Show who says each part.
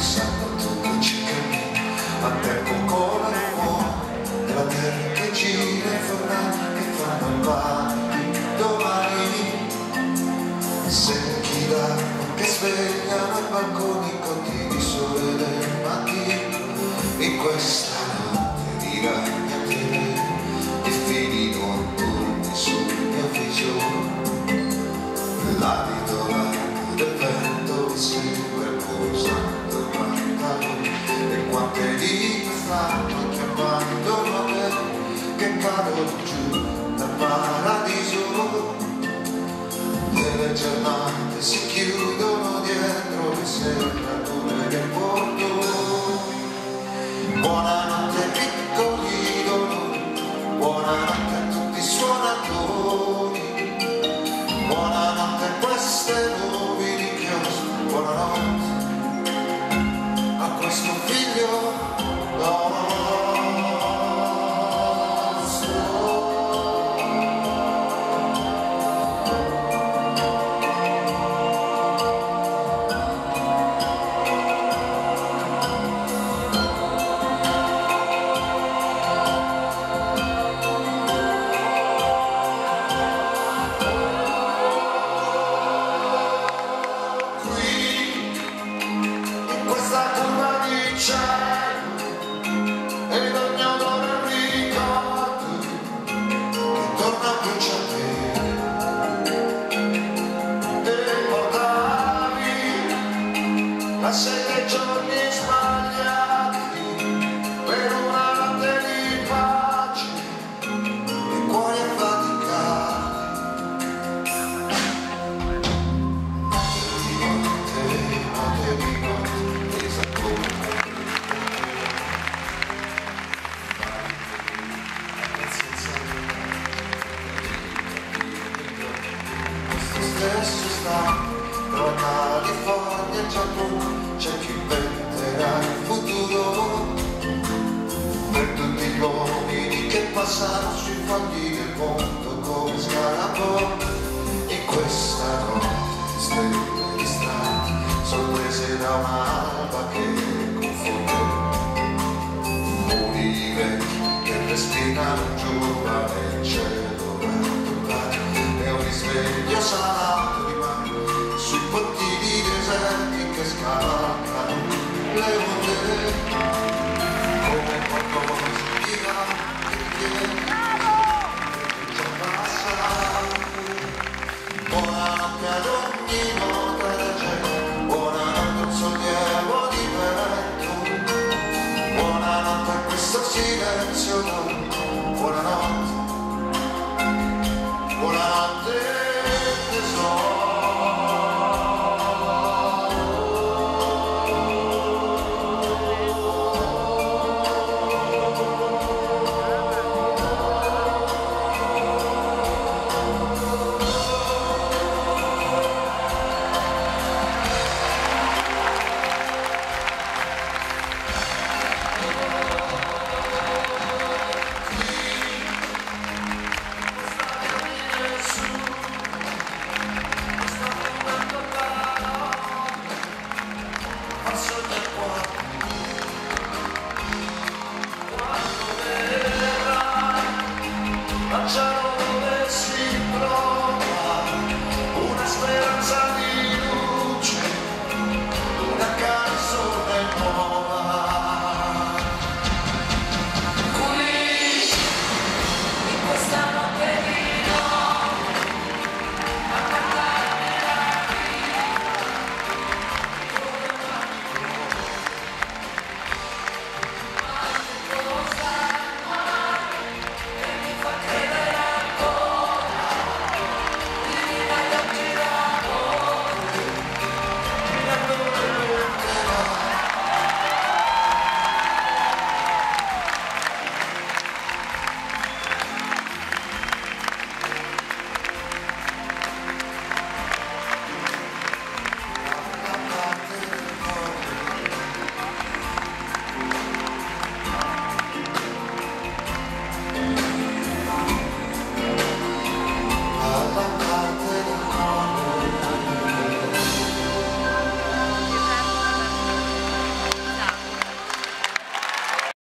Speaker 1: sanno tutto ci cammina, a tempo come l'uomo, della terra che gira e fornali che fanno il pane di domani. Secchi d'acqua che svegliano i balconi conti di sole del mattino, in questa notte di ragnatele e fili notturni sul mio viso. L'abito largo del vento mi segue posando il pantalone, e quante vite stanno chiappando a me che cadono giù dal paradiso. E le giornate si chiudono dietro le serrature del porto. Buonanotte piccoli dolori, buonanotte a tutti i suonatori, buonanotte a queste nubi di chiosco, buonanotte a questo figlio nostro. Ed ogni odore ricordo che torna più a te, e portavi a 7 giorni sbagliati per una notte di pace e cuori affaticati. Notte di notte, esatto. Stesso stato tra California e Giappone, c'è chi inventerà il futuro per tutti gli uomini che passano sui fogli del mondo come scarabocchi. In questa notte stelle distratte, sorprese da un'alba che confonde, muri vecchi che respirano giovane, il cielo e un risveglio salato di mare sui pontili deserti che scavalcano le onde come qualcosa di grande che viene già passato. Buonanotte ad ogni nota del cielo, buonanotte al sollievo di vento, buonanotte a questo silenzio